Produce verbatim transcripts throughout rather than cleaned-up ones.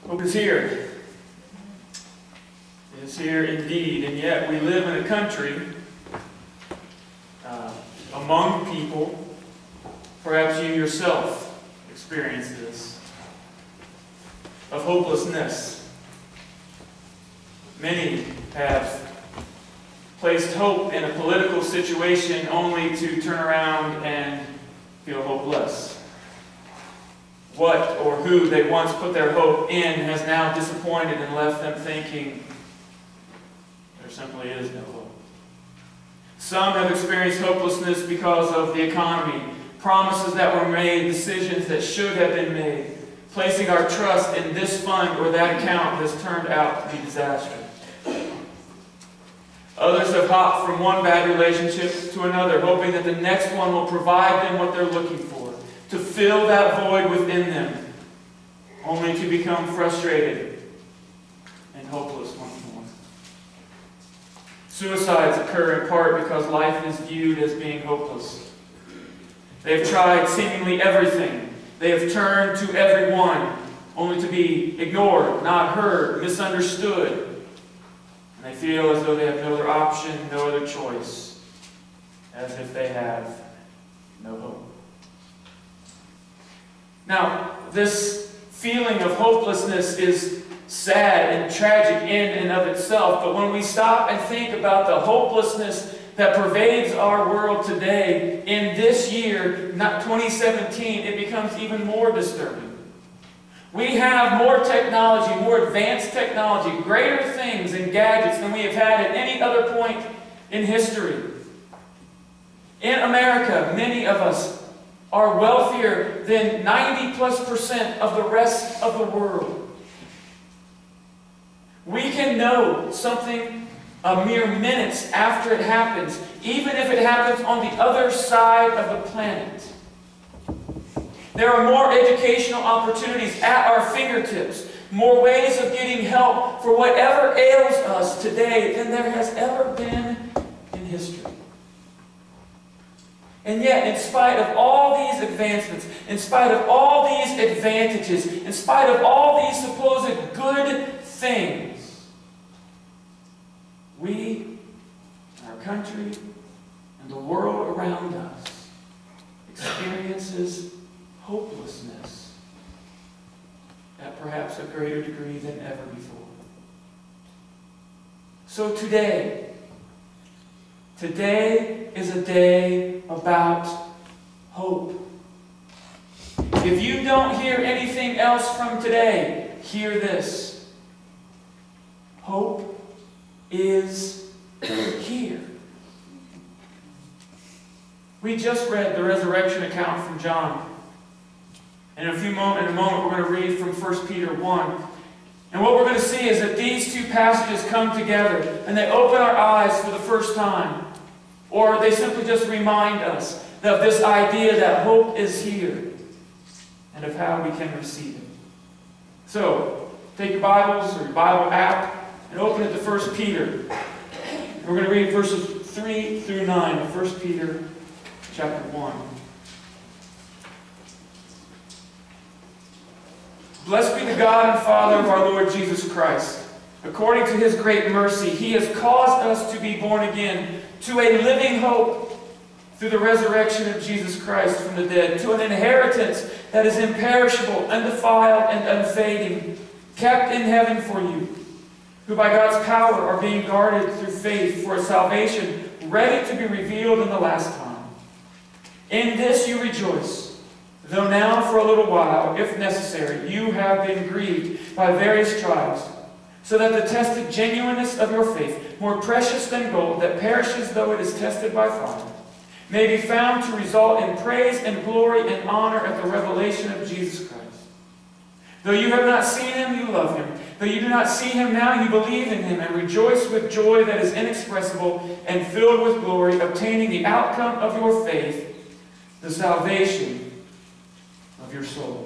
Hope is here. It is here indeed, and yet we live in a country, uh, among people, perhaps you yourself experience this, of hopelessness. Many have placed hope in a political situation only to turn around and feel hopeless. What or who they once put their hope in has now disappointed and left them thinking there simply is no hope. Some have experienced hopelessness because of the economy, promises that were made, decisions that should have been made. Placing our trust in this fund or that account has turned out to be disastrous. Others have hopped from one bad relationship to another, hoping that the next one will provide them what they're looking for, to fill that void within them, only to become frustrated and hopeless once more. Suicides occur in part because life is viewed as being hopeless. They have tried seemingly everything. They have turned to everyone, only to be ignored, not heard, misunderstood. And they feel as though they have no other option, no other choice, as if they have no hope. Now, this feeling of hopelessness is sad and tragic in and of itself, but when we stop and think about the hopelessness that pervades our world today, in this year, not twenty seventeen, it becomes even more disturbing. We have more technology, more advanced technology, greater things and gadgets than we have had at any other point in history. In America, many of us are wealthier than ninety plus percent of the rest of the world. We can know something a mere minutes after it happens, even if it happens on the other side of the planet. There are more educational opportunities at our fingertips, more ways of getting help for whatever ails us today than there has ever been in history. And yet, in spite of all these advancements, in spite of all these advantages, in spite of all these supposed good things, we, our country, and the world around us experiences hopelessness at perhaps a greater degree than ever before. So today, today is a day about hope. If you don't hear anything else from today, hear this. Hope is here. We just read the resurrection account from John. In a few moments, in a moment, we're going to read from First Peter one. And what we're going to see is that these two passages come together and they open our eyes for the first time. Or they simply just remind us of this idea that hope is here and of how we can receive it. So, take your Bibles or your Bible app and open it to First Peter. And we're going to read verses three through nine of First Peter chapter one. Blessed be the God and Father of our Lord Jesus Christ. According to His great mercy, He has caused us to be born again to a living hope through the resurrection of Jesus Christ from the dead, to an inheritance that is imperishable, undefiled, and unfading, kept in heaven for you, who by God's power are being guarded through faith for a salvation ready to be revealed in the last time. In this you rejoice, though now for a little while, if necessary, you have been grieved by various trials, so that the tested genuineness of your faith, more precious than gold that perishes though it is tested by fire, may be found to result in praise and glory and honor at the revelation of Jesus Christ. Though you have not seen Him, you love Him. Though you do not see Him now, you believe in Him and rejoice with joy that is inexpressible and filled with glory, obtaining the outcome of your faith, the salvation of your souls.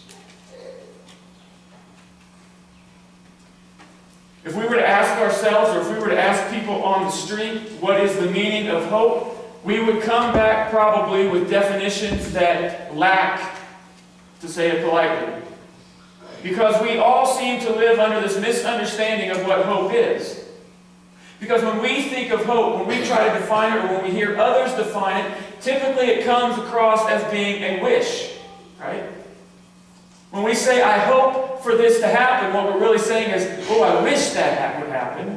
If we were to ask ourselves, or if we were to ask people on the street, what is the meaning of hope, we would come back probably with definitions that lack, to say it politely, Because we all seem to live under this misunderstanding of what hope is. Because when we think of hope, when we try to define it, or when we hear others define it, typically it comes across as being a wish, right? When we say, I hope for this to happen, what we're really saying is, oh, I wish that would happen.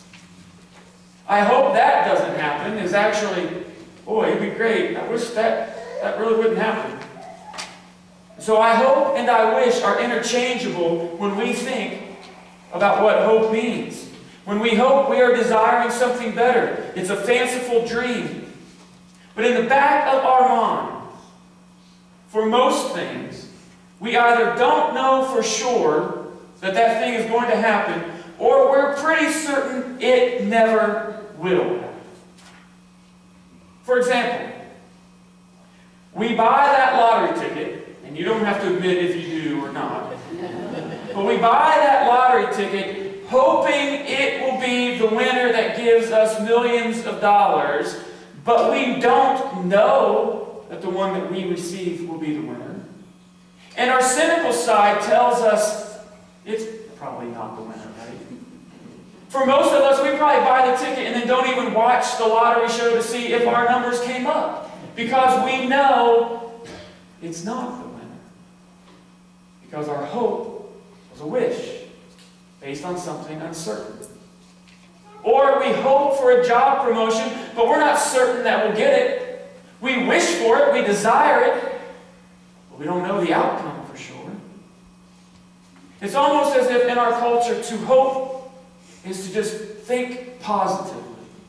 I hope that doesn't happen is actually, boy, it'd be great. I wish that, that really wouldn't happen. So I hope and I wish are interchangeable when we think about what hope means. When we hope, we are desiring something better. It's a fanciful dream. But in the back of our mind, for most things, we either don't know for sure that that thing is going to happen, or we're pretty certain it never will happen. For example, we buy that lottery ticket, and you don't have to admit if you do or not, but we buy that lottery ticket hoping it will be the winner that gives us millions of dollars, but we don't know that the one that we receive will be the winner. And our cynical side tells us it's probably not the winner, right? For most of us, we probably buy the ticket and then don't even watch the lottery show to see if our numbers came up, because we know it's not the winner. Because our hope was a wish based on something uncertain. Or we hope for a job promotion, but we're not certain that we'll get it. We wish for it, we desire it, but we don't know the outcome for sure. It's almost as if in our culture, to hope is to just think positively.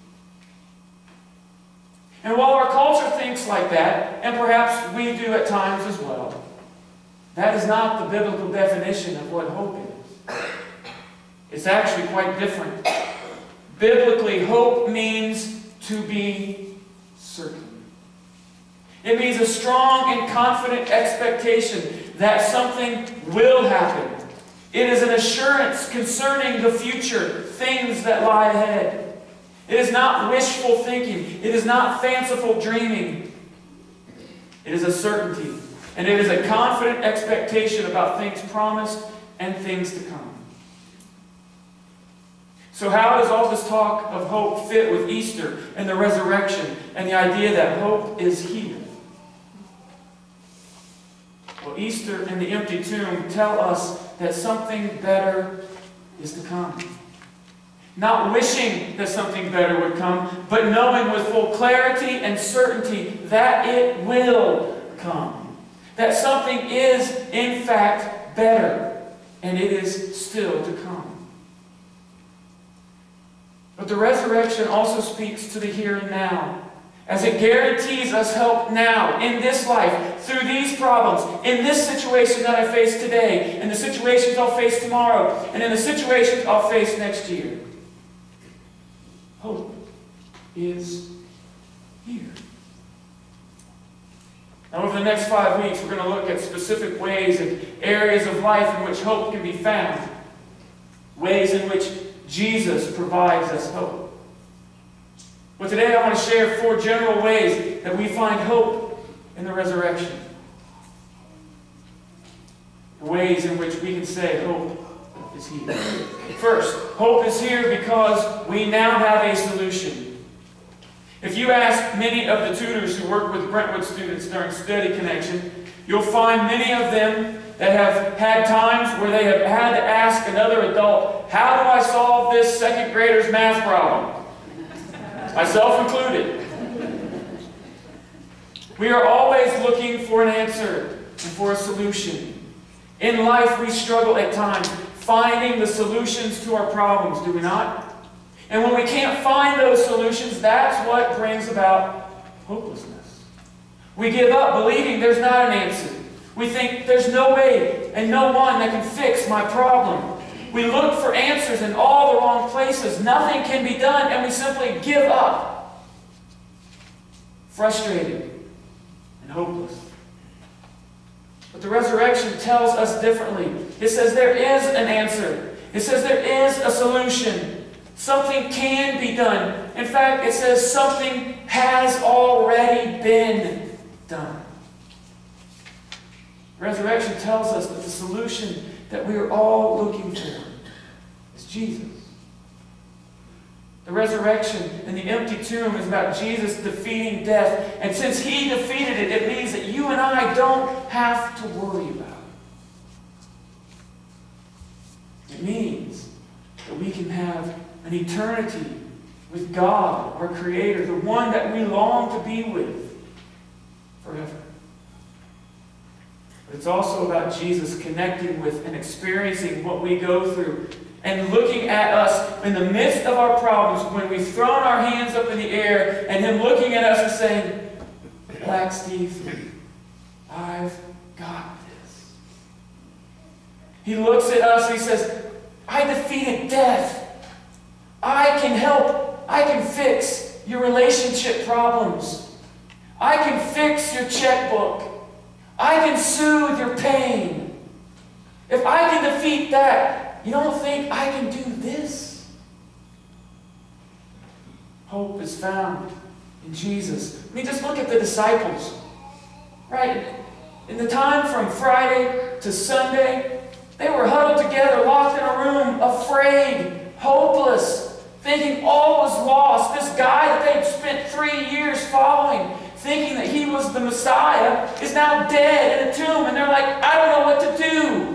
And while our culture thinks like that, and perhaps we do at times as well, that is not the biblical definition of what hope is. It's actually quite different. Biblically, hope means to be certain. It means a strong and confident expectation that something will happen. It is an assurance concerning the future, things that lie ahead. It is not wishful thinking. It is not fanciful dreaming. It is a certainty. And it is a confident expectation about things promised and things to come. So how does all this talk of hope fit with Easter and the resurrection and the idea that hope is here? Well, Easter and the empty tomb tell us that something better is to come. Not wishing that something better would come, but knowing with full clarity and certainty that it will come. That something is, in fact, better, and it is still to come. But the resurrection also speaks to the here and now, as it guarantees us help now, in this life, through these problems, in this situation that I face today, in the situations I'll face tomorrow, and in the situations I'll face next year. Hope is here. Now, over the next five weeks, we're going to look at specific ways and areas of life in which hope can be found. Ways in which Jesus provides us hope. But today I want to share four general ways that we find hope in the resurrection. Ways in which we can say hope is here. First, hope is here because we now have a solution. If you ask many of the tutors who work with Brentwood students during Study Connection, you'll find many of them that have had times where they have had to ask another adult, how do I solve this second grader's math problem? Myself included. We are always looking for an answer and for a solution. In life, we struggle at times finding the solutions to our problems, do we not? And when we can't find those solutions, that's what brings about hopelessness. We give up believing there's not an answer. We think there's no way and no one that can fix my problem. We look for answers in all the wrong places. Nothing can be done, and we simply give up. Frustrated and hopeless. But the resurrection tells us differently. It says there is an answer. It says there is a solution. Something can be done. In fact, it says something has already been done. Resurrection tells us that the solution that we are all looking for is Jesus. The resurrection and the empty tomb is about Jesus defeating death. And since He defeated it, it means that you and I don't have to worry about it. It means that we can have an eternity with God, our Creator, the one that we long to be with forever. But it's also about Jesus connecting with and experiencing what we go through and looking at us in the midst of our problems when we've thrown our hands up in the air, and Him looking at us and saying, "Relax, Steve, I've got this." He looks at us and He says, "I defeated death. I can help. I can fix your relationship problems. I can fix your checkbook. I can soothe your pain. If I can defeat that, you don't think I can do this?" Hope is found in Jesus. I mean, just look at the disciples. Right? In the time from Friday to Sunday, they were huddled together, locked in a room, afraid, hopeless, thinking all was lost. This guy that they'd spent three years following, thinking that he was the Messiah, is now dead in a tomb. And they're like, "I don't know what to do."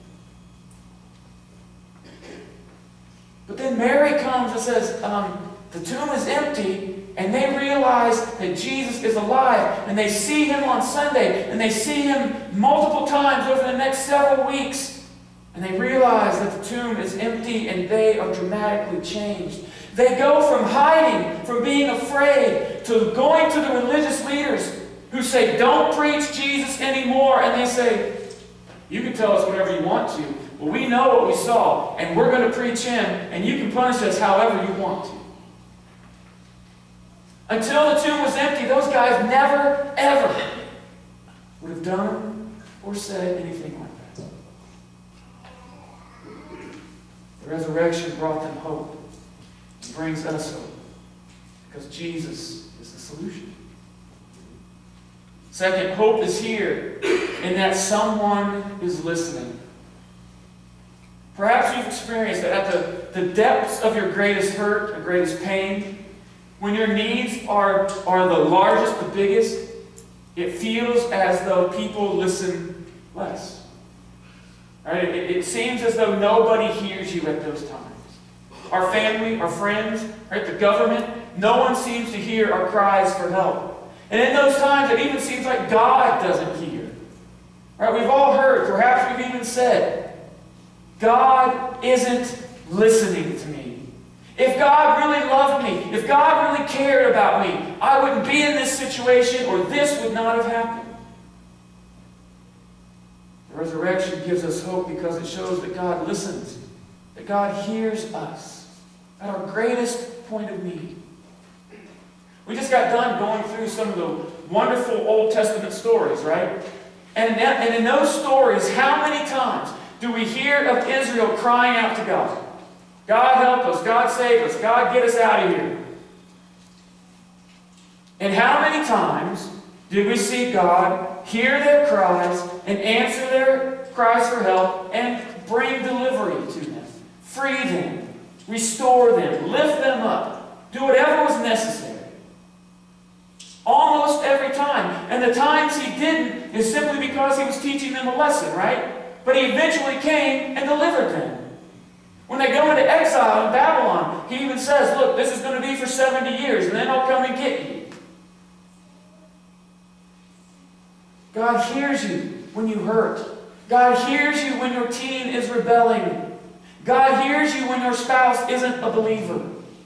But then Mary comes and says, um, the tomb is empty, and they realize that Jesus is alive. And they see Him on Sunday, and they see Him multiple times over the next several weeks. And they realize that the tomb is empty, and they are dramatically changed. They go from hiding, from being afraid, to going to the religious leaders who say, "Don't preach Jesus anymore." And they say, "You can tell us whatever you want to. Well, we know what we saw, and we're going to preach Him, and you can punish us however you want to." Until the tomb was empty, those guys never, ever would have done or said anything like that. The resurrection brought them hope. It brings us hope, because Jesus is the solution. Second, hope is here in that someone is listening. Perhaps you've experienced that at the, the depths of your greatest hurt, the greatest pain, when your needs are, are the largest, the biggest, it feels as though people listen less. Right? It, it seems as though nobody hears you at those times. Our family, our friends, right, the government, no one seems to hear our cries for help. And in those times, it even seems like God doesn't hear. Right? We've all heard, perhaps we've even said, "God isn't listening to me. If God really loved me, if God really cared about me, I wouldn't be in this situation, or this would not have happened." The resurrection gives us hope because it shows that God listens, that God hears us at our greatest point of need. We just got done going through some of the wonderful Old Testament stories, right? And in, that, and in those stories, how many times do we hear of Israel crying out to God? "God help us, God save us, God get us out of here." And how many times did we see God hear their cries and answer their cries for help and bring delivery to them, free them, restore them, lift them up, do whatever was necessary? Almost every time. And the times He didn't is simply because He was teaching them a lesson, right? But He eventually came and delivered them. When they go into exile in Babylon, He even says, "Look, this is going to be for seventy years, and then I'll come and get you." God hears you when you hurt. God hears you when your teen is rebelling. God hears you when your spouse isn't a believer.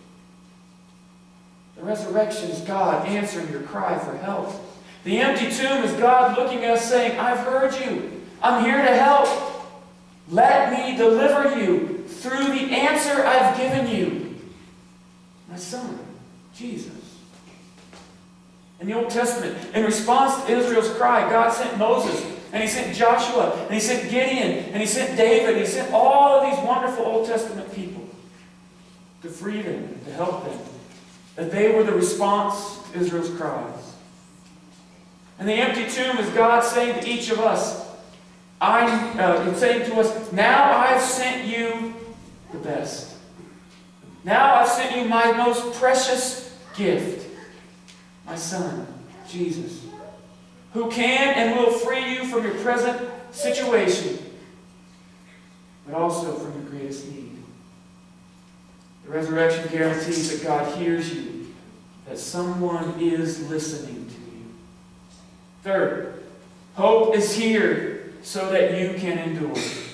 The resurrection is God answering your cry for help. The empty tomb is God looking at us saying, "I've heard you. I'm here to help. Let me deliver you through the answer I've given you. My Son, Jesus." In the Old Testament, in response to Israel's cry, God sent Moses, and He sent Joshua, and He sent Gideon, and He sent David, and He sent all of these wonderful Old Testament people to free them, to help them. That they were the response to Israel's cries. And the empty tomb is God saying to each of us, I'm uh, saying to us, now I've sent you the best. Now I've sent you my most precious gift, my Son, Jesus, who can and will free you from your present situation, but also from your greatest need. The resurrection guarantees that God hears you, that someone is listening to you. Third, hope is here so that you can endure.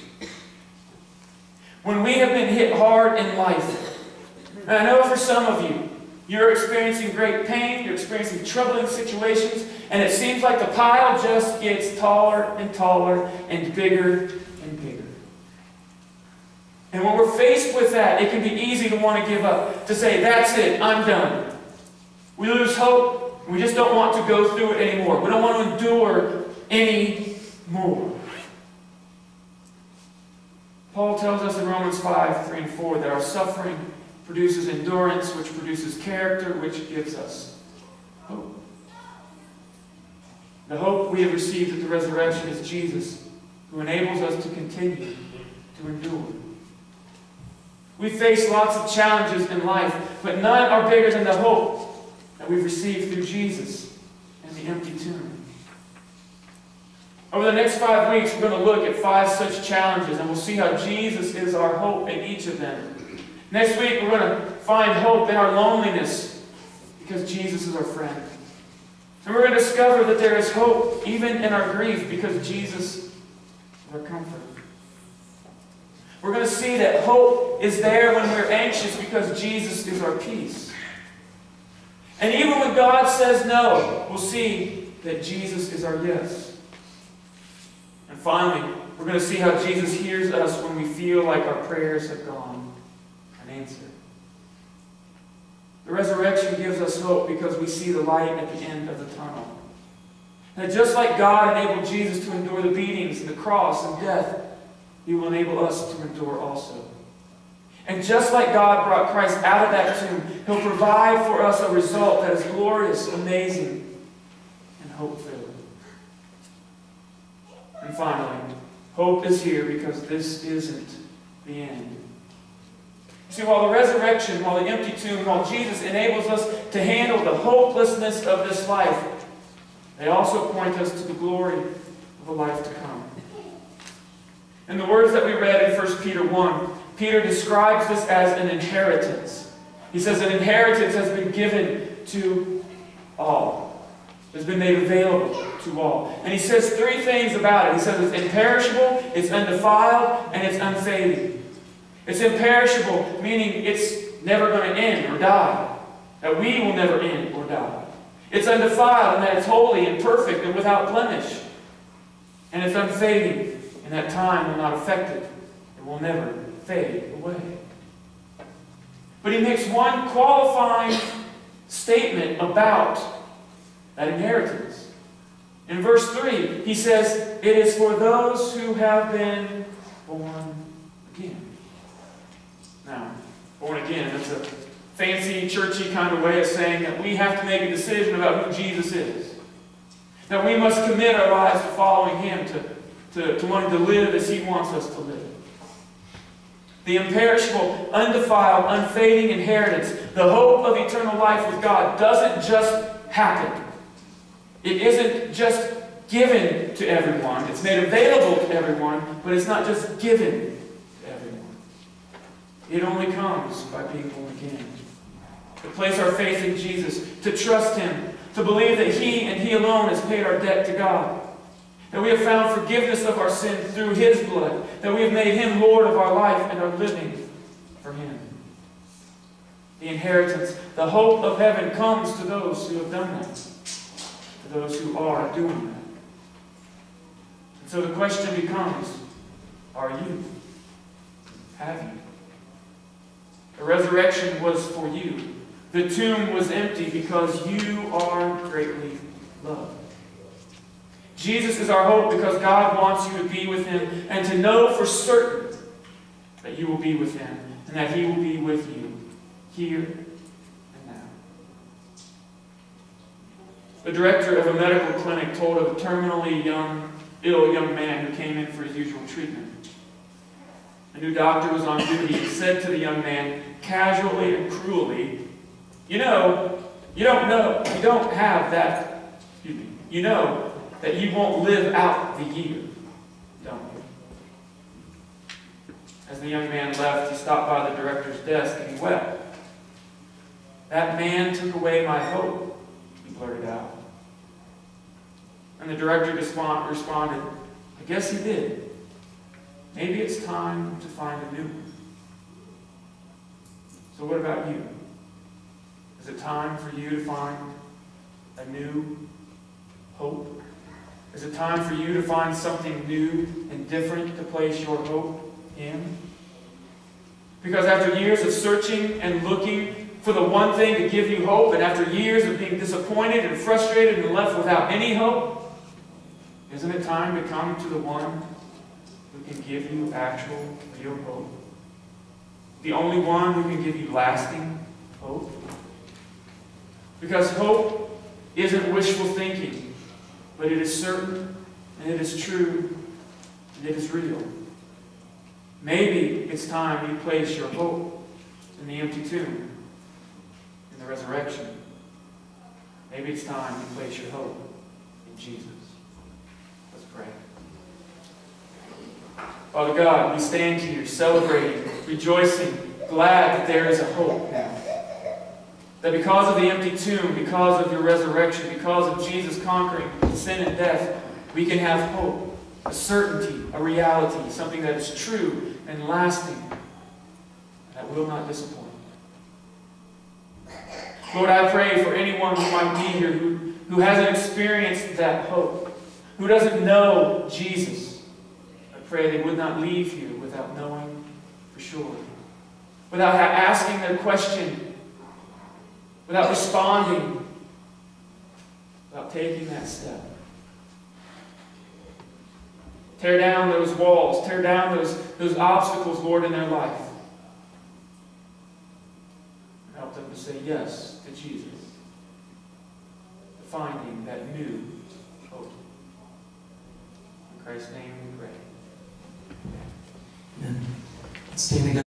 When we have been hit hard in life, and I know for some of you, you're experiencing great pain, you're experiencing troubling situations, and it seems like the pile just gets taller and taller and bigger and bigger. And when we're faced with that, it can be easy to want to give up, to say, that's it, I'm done. We lose hope, and we just don't want to go through it anymore. We don't want to endure any more. Paul tells us in Romans five, three and four that our suffering produces endurance, which produces character, which gives us hope. The hope we have received at the resurrection is Jesus, who enables us to continue to endure. We face lots of challenges in life, but none are bigger than the hope that we've received through Jesus and the empty tomb. Over the next five weeks, we're going to look at five such challenges, and we'll see how Jesus is our hope in each of them. Next week, we're going to find hope in our loneliness because Jesus is our friend. And we're going to discover that there is hope even in our grief because Jesus is our comfort. We're going to see that hope is there when we're anxious because Jesus is our peace. And even when God says no, we'll see that Jesus is our yes. And finally, we're going to see how Jesus hears us when we feel like our prayers have gone unanswered. The resurrection gives us hope because we see the light at the end of the tunnel. And just like God enabled Jesus to endure the beatings and the cross and death, He will enable us to endure also. And just like God brought Christ out of that tomb, He'll provide for us a result that is glorious, amazing, and hope-filled. And finally, hope is here because this isn't the end. See, while the resurrection, while the empty tomb, while Jesus enables us to handle the hopelessness of this life, they also point us to the glory of a life to come. In the words that we read in First Peter one, Peter describes this as an inheritance. He says an inheritance has been given to all. It's been made available to all. And he says three things about it. He says it's imperishable, it's undefiled, and it's unfading. It's imperishable, meaning it's never going to end or die. That we will never end or die. It's undefiled in that it's holy and perfect and without blemish. And it's unfading in that time will not affect it. It will never fade away. But he makes one qualifying statement about that inheritance. In verse three, he says, it is for those who have been born again. Now, born again, that's a fancy, churchy kind of way of saying that we have to make a decision about who Jesus is. That we must commit our lives to following Him, to, to, to wanting to live as He wants us to live. The imperishable, undefiled, unfading inheritance, the hope of eternal life with God, doesn't just happen. It isn't just given to everyone. It's made available to everyone, but it's not just given. It only comes by being born again. To place our faith in Jesus, to trust Him, to believe that He and He alone has paid our debt to God. That we have found forgiveness of our sin through His blood. That we have made Him Lord of our life and are living for Him. The inheritance, the hope of heaven comes to those who have done that. To those who are doing that. And so the question becomes, are you? Have you? The resurrection was for you. The tomb was empty because you are greatly loved. Jesus is our hope because God wants you to be with Him and to know for certain that you will be with Him and that He will be with you here and now. The director of a medical clinic told of a terminally young ill young man who came in for his usual treatment. A new doctor was on duty and said to the young man, casually and cruelly, "You know, you don't know, you don't have that, excuse me, you know that you won't live out the year, don't you?" As the young man left, he stopped by the director's desk and he wept. "That man took away my hope," he blurted out. And the director respond, responded, "I guess he did. Maybe it's time to find a new one." So what about you? Is it time for you to find a new hope? Is it time for you to find something new and different to place your hope in? Because after years of searching and looking for the one thing to give you hope, and after years of being disappointed and frustrated and left without any hope, isn't it time to come to the one who can give you actual, real hope? The only one who can give you lasting hope? Because hope isn't wishful thinking, but it is certain, and it is true, and it is real. Maybe it's time you place your hope in the empty tomb, in the resurrection. Maybe it's time you place your hope in Jesus. Let's pray. Father God, we stand here celebrating, rejoicing, glad that there is a hope now. That because of the empty tomb, because of your resurrection, because of Jesus conquering sin and death, we can have hope, a certainty, a reality, something that is true and lasting, that will not disappoint. Lord, I pray for anyone who might be here who, who hasn't experienced that hope, who doesn't know Jesus. I pray they would not leave here without knowing for sure, without asking their question, without responding, without taking that step. Tear down those walls, tear down those, those obstacles, Lord, in their life. Help them to say yes to Jesus, to finding that new hope. In Christ's name we pray. Amen. Stand together.